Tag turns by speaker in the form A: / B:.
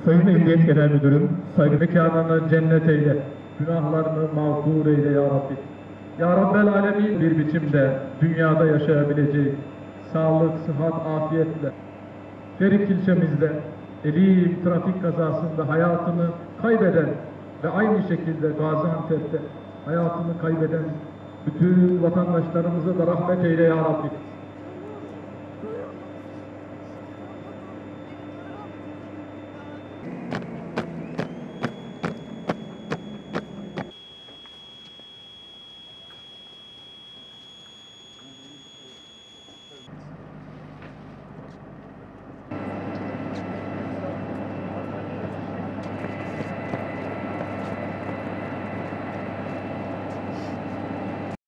A: Sayın Emniyet Genel Müdürüm, saygı mekanını cennet eyle, günahlarını mağfur eyle ya Rabbi. Ya Rabbel Alemin bir biçimde dünyada yaşayabileceği sağlık, sıhhat, afiyetle. Ferik ilçemizde Elim trafik kazasında hayatını kaybeden ve aynı şekilde Gaziantep'te hayatını kaybeden bütün vatandaşlarımıza da rahmet eyle ya Rabbi.